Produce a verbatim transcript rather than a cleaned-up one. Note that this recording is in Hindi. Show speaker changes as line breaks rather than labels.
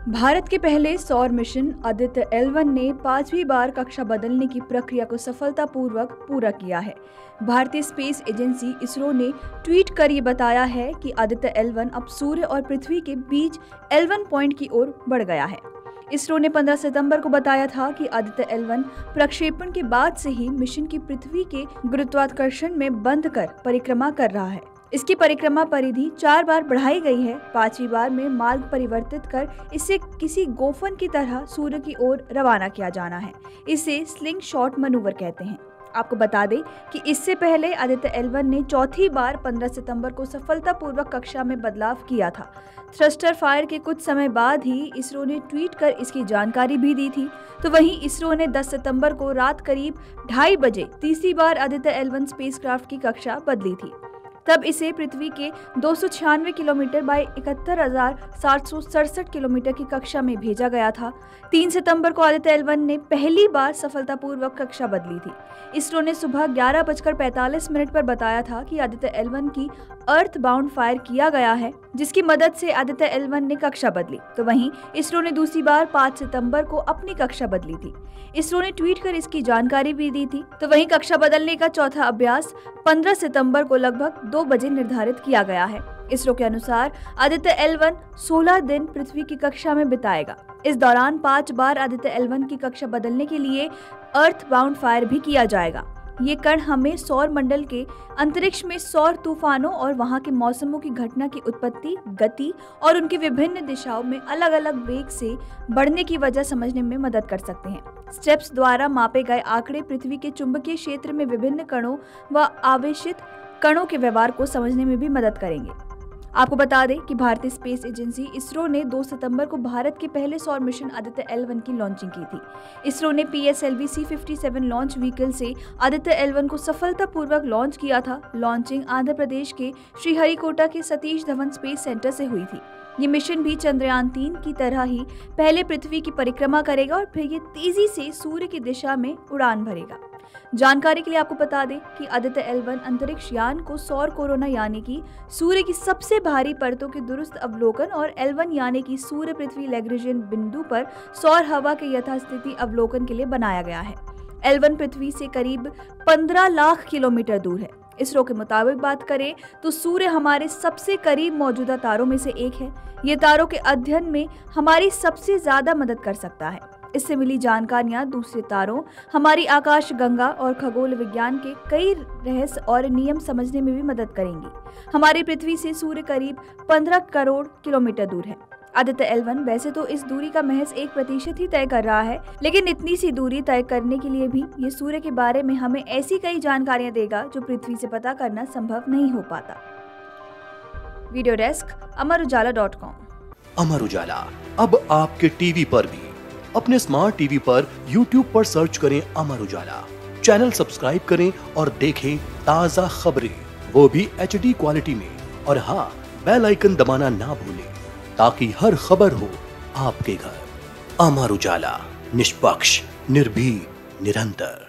भारत के पहले सौर मिशन आदित्य एल वन ने पांचवी बार कक्षा बदलने की प्रक्रिया को सफलतापूर्वक पूरा किया है। भारतीय स्पेस एजेंसी इसरो ने ट्वीट कर ये बताया है कि आदित्य एल वन अब सूर्य और पृथ्वी के बीच एल वन पॉइंट की ओर बढ़ गया है। इसरो ने पंद्रह सितंबर को बताया था कि आदित्य एल वन प्रक्षेपण के बाद से ही मिशन की पृथ्वी के गुरुत्वाकर्षण में बंद कर परिक्रमा कर रहा है। इसकी परिक्रमा परिधि चार बार बढ़ाई गई है। पांचवी बार में मार्ग परिवर्तित कर इसे किसी गोफन की तरह सूर्य की ओर रवाना किया जाना है। इसे स्लिंग शॉट मैनूवर कहते हैं। आपको बता दें कि इससे पहले आदित्य एल वन ने चौथी बार पंद्रह सितंबर को सफलतापूर्वक कक्षा में बदलाव किया था। थ्रस्टर फायर के कुछ समय बाद ही इसरो ने ट्वीट कर इसकी जानकारी भी दी थी। तो वहीं इसरो ने दस सितंबर को रात करीब ढाई बजे तीसरी बार आदित्य एल वन स्पेसक्राफ्ट की कक्षा बदली थी। तब इसे पृथ्वी के दो सौ छियानवे किलोमीटर बाई इकहत्तर हजार सात सौ सड़सठ किलोमीटर की कक्षा में भेजा गया था। तीन सितंबर को आदित्य एल वन ने पहली बार सफलतापूर्वक कक्षा बदली थी। इसरो ने सुबह ग्यारह बजकर पैंतालीस मिनट पर बताया था कि आदित्य एल वन की अर्थ बाउंड फायर किया गया है, जिसकी मदद से आदित्य एल वन ने कक्षा बदली। तो वहीं इसरो ने दूसरी बार पाँच सितंबर को अपनी कक्षा बदली थी। इसरो ने ट्वीट कर इसकी जानकारी भी दी थी। तो वहीं कक्षा बदलने का चौथा अभ्यास पंद्रह सितंबर को लगभग दो बजे निर्धारित किया गया है। इसरो के अनुसार आदित्य एल वन सोलह दिन पृथ्वी की कक्षा में बिताएगा। इस दौरान पांच बार आदित्य एल वन की कक्षा बदलने के लिए अर्थ बाउंड फायर भी किया जाएगा। ये कण हमें सौर मंडल के अंतरिक्ष में सौर तूफानों और वहां के मौसमों की घटना की उत्पत्ति, गति और उनकी विभिन्न दिशाओं में अलग अलग वेग से बढ़ने की वजह समझने में मदद कर सकते हैं। स्टेप्स द्वारा मापे गए आंकड़े पृथ्वी के चुंबकीय क्षेत्र में विभिन्न कणों व आवेशित कणों के व्यवहार को समझने में भी मदद करेंगे। आपको बता दें कि भारतीय स्पेस एजेंसी इसरो ने दो सितंबर को भारत के पहले सौर मिशन आदित्य एल वन की लॉन्चिंग की थी। इसरो ने P S L V C सत्तावन लॉन्च व्हीकल से आदित्य एल वन को सफलतापूर्वक लॉन्च किया था। लॉन्चिंग आंध्र प्रदेश के श्रीहरिकोटा के सतीश धवन स्पेस सेंटर से हुई थी। ये मिशन भी चंद्रयान तीन की तरह ही पहले पृथ्वी की परिक्रमा करेगा और फिर ये तेजी से सूर्य की दिशा में उड़ान भरेगा। जानकारी के लिए आपको बता दें कि आदित्य एल वन अंतरिक्ष यान को सौर कोरोना यानी कि सूर्य की सबसे भारी परतों के दुरुस्त अवलोकन और एल वन यानी कि सूर्य पृथ्वी लैग्रेंजियन बिंदु पर सौर हवा के यथास्थिति अवलोकन के लिए बनाया गया है। एल वन पृथ्वी से करीब पंद्रह लाख किलोमीटर दूर है। इसरो के मुताबिक बात करें तो सूर्य हमारे सबसे करीब मौजूदा तारों में से एक है। ये तारों के अध्ययन में हमारी सबसे ज्यादा मदद कर सकता है। इससे मिली जानकारियां दूसरे तारों, हमारी आकाश गंगा और खगोल विज्ञान के कई रहस्य और नियम समझने में भी मदद करेंगी। हमारी पृथ्वी से सूर्य करीब पंद्रह करोड़ किलोमीटर दूर है। आदित्य एल वन वैसे तो इस दूरी का महज एक प्रतिशत ही तय कर रहा है, लेकिन इतनी सी दूरी तय करने के लिए भी ये सूर्य के बारे में हमें ऐसी कई जानकारियां देगा जो पृथ्वी से पता करना संभव नहीं हो पाता। Video desk Amar Ujala dot com.
Amar Ujala अब आपके टीवी पर भी। अपने स्मार्ट टीवी पर यूट्यूब पर सर्च करें अमर उजाला, चैनल सब्सक्राइब करें और देखें ताजा खबरें, वो भी एच डी क्वालिटी में। और हाँ, बेल आइकन दबाना ना भूलें ताकि हर खबर हो आपके घर। अमर उजाला, निष्पक्ष, निर्भीक, निरंतर।